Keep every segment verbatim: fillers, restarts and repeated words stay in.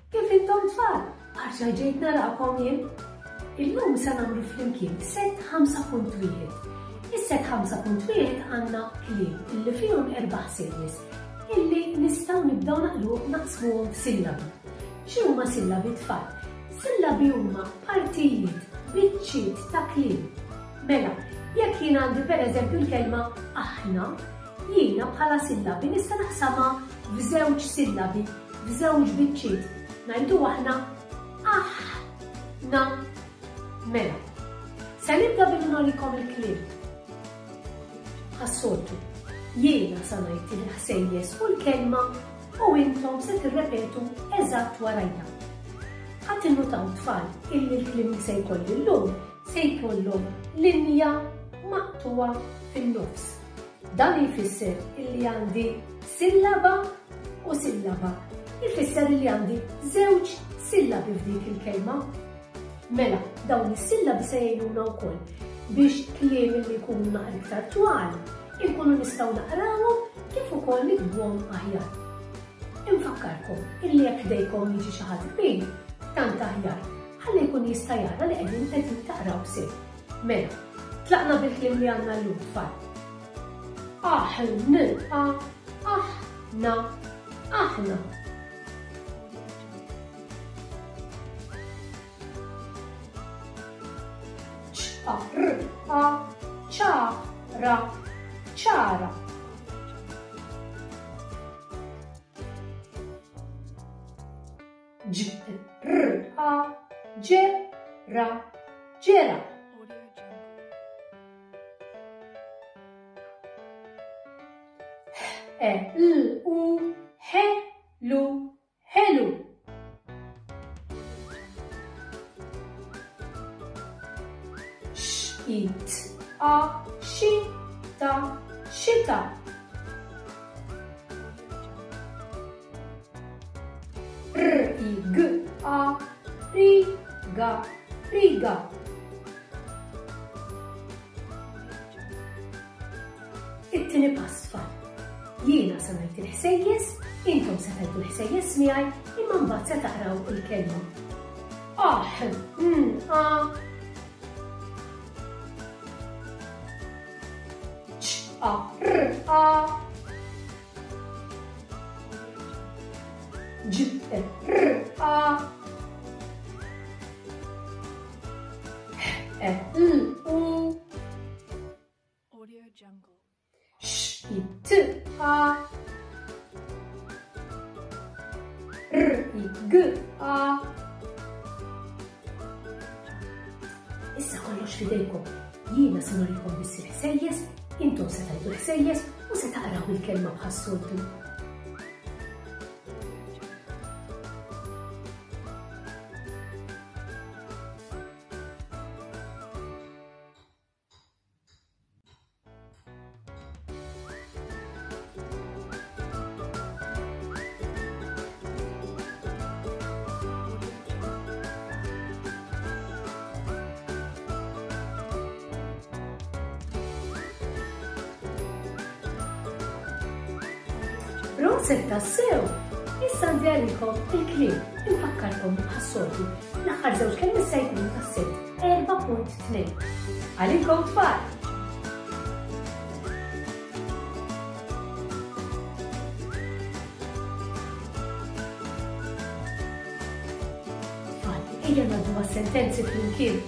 Kif intom tfal? Għarġa ġejt narakom jien. Illum se nagħmlu flimkien set ħamsa punt wieħed. Is-set ħamsa punt wieħed għandna kliem illi fihom erba' ħsejjes illi nistgħu nibdew naqlu naqsmuhom f'sillabi. X'huma sillabi tfal? Sillabi huma partijiet, biċċiet ta' kliem. Mela, jekk jien għandi pereżempju l-kelma aħna, jiena bħala sillabi nista' naqsamha f'żewġ sillabi, f'żewġ biċċiet. Ngħidu aħna aħna. Mela, se nibda billi norikom il-kliem. Ħassoltu, jiena sa ngħid il-ħsejjes u l-kelma u intom se tirrepetu eżatt warajja. Ħadd innutaw tfal illi l-kliem li se jkolli llum se jkollhom linja maqtuwa fin-nofs. Dan jfisser illi għandi sillaba u sillaba. Jfisser illi għandi żewġ sillabi f'dik il-kelma. Mela, dawn is-sillabi se jgħinuna wkoll biex kliem li jkunu naqra iktar twal inkunu nistgħu naqrawhom kif ukoll nikdbuhom aħjar. Infakkarkom illi jekk ħdejkom jiġi xi ħadd kbir, tant aħjar ħalli jkun jista' jara li qegħdin qegħdin taqraw sew. Mela, tlaqna bil-kliem li għandna llum tfal. Aħna, aħna, aħna. Ra, ċara, ċara. Ġra, ġera, ġera. Elu, helu, helu. It, a, xita, xita. R, i, g, a, riga, riga. It-tieni pass tfal. Jiena se ngħid il-ħsejjes, intom se tgħidu l-ħsejjes miegħi, imma mbagħad se taqraw il-kelma. Ah, mm, a. A, r, a. J, r, a. E, l, u. Audio Jungle. Sh, i, t, a. R, i, g, a. Issa kollox fidejkom. Jiena se norikom biss il-ħsejjes, intom se tgħidu l-ħsejjes u se taqraw il-kelma bħas-soltu. Proset tassew! Issa għandi għalikom il-kliem infakkarkom bħas-soltu l-aħħar żewġ kelmi se jkunu tas-set erba' punt tnejn. Għalikom tfal! Tfal, ejja ngħaddu għas-sentenzi flimkien.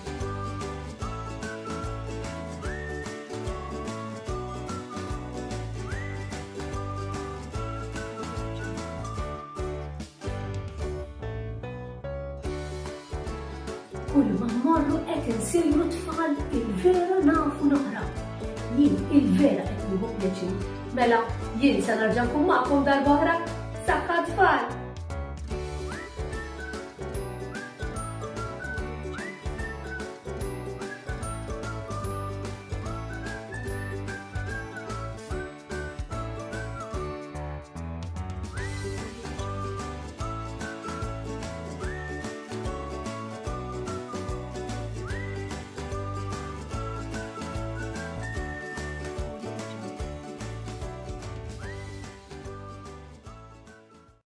Kull ma mmorru qed insirru tfal il-vera nafu naqraw. Jien il-vera qed nieħu pjaċir. Mela, jien se nerġa' nkun magħkom darb'oħra